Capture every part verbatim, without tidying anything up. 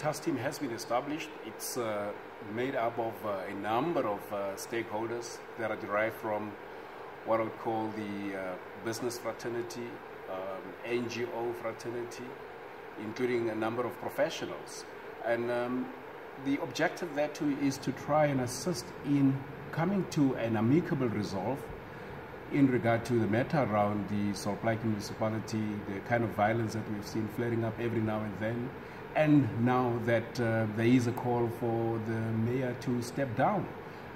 task team has been established. It's uh, made up of uh, a number of uh, stakeholders that are derived from what I would call the uh, business fraternity, um, N G O fraternity, including a number of professionals. And um, the objective there too is to try and assist in coming to an amicable resolve in regard to the matter around the Salt Lake municipality, the kind of violence that we've seen flaring up every now and then, and now that uh, there is a call for the mayor to step down.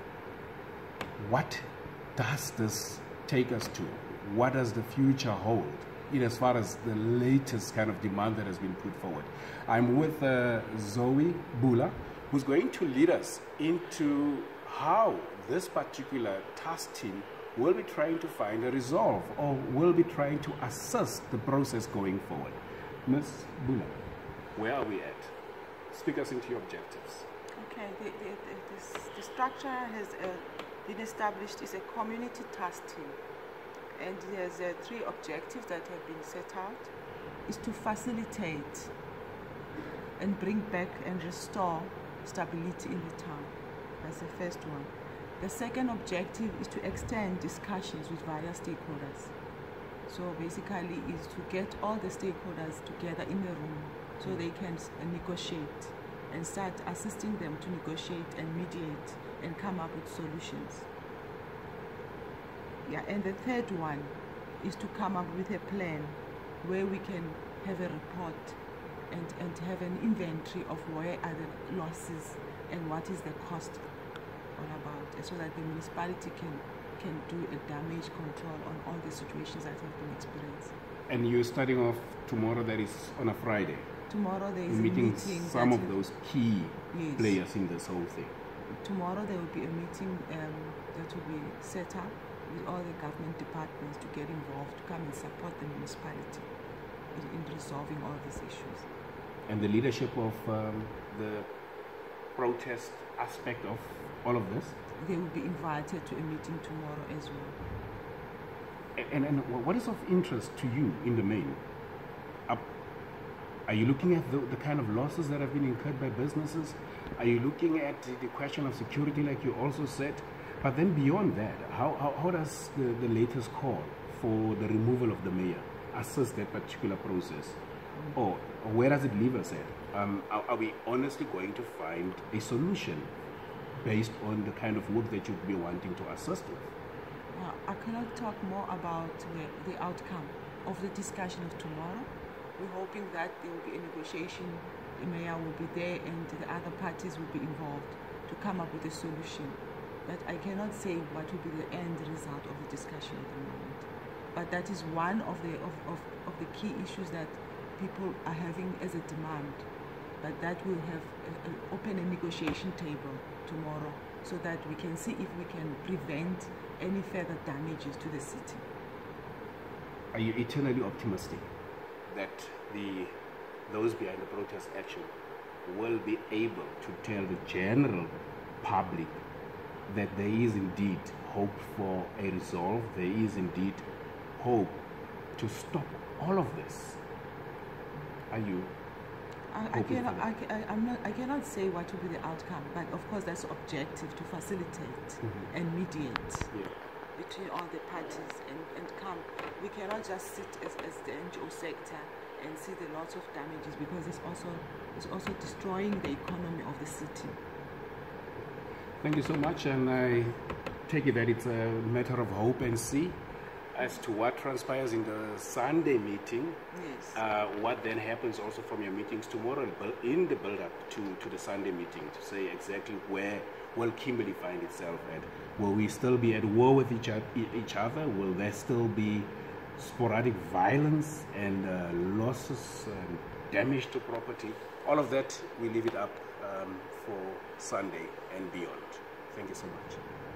What does this take us to? What does the future hold in as far as the latest kind of demand that has been put forward? I'm with uh, Zoe Bula, who's going to lead us into how this particular task team will be trying to find a resolve, or will be trying to assess the process going forward. Miz Bula, where are we at? Speak us into your objectives. Okay, the, the, the, this, the structure has uh, been established as a community task team, and there's uh, three objectives that have been set out. Is to facilitate and bring back and restore stability in the town. That's the first one. The second objective is to extend discussions with various stakeholders. So basically is to get all the stakeholders together in the room so they can negotiate and start assisting them to negotiate and mediate and come up with solutions. Yeah, and the third one is to come up with a plan where we can have a report and, and have an inventory of where are the losses and what is the cost all about, so that the municipality can can do a damage control on all the situations that have been experienced. And you're starting off tomorrow, that is on a Friday. Tomorrow there is meeting a meeting. Some of those key yes. players in this whole thing. Tomorrow there will be a meeting um, that will be set up with all the government departments to get involved, to come and support the municipality in, in resolving all these issues. And the leadership of um, the protest aspect of all of this? They will be invited to a meeting tomorrow as well. And, and what is of interest to you in the main? Are you looking at the, the kind of losses that have been incurred by businesses? Are you looking at the, the question of security, like you also said? But then beyond that, how, how, how does the, the latest call for the removal of the mayor assess that particular process? Mm-hmm. Or, or where does it leave us at? Um, are, are we honestly going to find a solution based on the kind of work that you'd be wanting to assist with? Well, I cannot talk more about the, the outcome of the discussion of tomorrow. We're hoping that there will be a negotiation, the mayor will be there and the other parties will be involved to come up with a solution. But I cannot say what will be the end result of the discussion at the moment. But that is one of the, of, of, of the key issues that people are having as a demand. But that will have a, a, open a negotiation table tomorrow so that we can see if we can prevent any further damages to the city. Are you eternally optimistic that the those behind the protest action will be able to tell the general public that there is indeed hope for a resolve, there is indeed hope to stop all of this? Are you I, I cannot. I, I, I'm not. I cannot say what will be the outcome, but of course that's the objective, to facilitate mm-hmm. and mediate yeah. between all the parties and, and come. We cannot just sit as, as the N G O sector and see the lots of damages, because it's also it's also destroying the economy of the city. Thank you so much, and I take it that it's a matter of hope and see as to what transpires in the Sunday meeting. Yes. Uh, what then happens also from your meetings tomorrow in the build-up to, to the Sunday meeting, to say exactly where will Kimberley find itself at. Will we still be at war with each, each other? Will there still be sporadic violence and uh, losses and damage to property? All of that, we leave it up um, for Sunday and beyond. Thank you so much.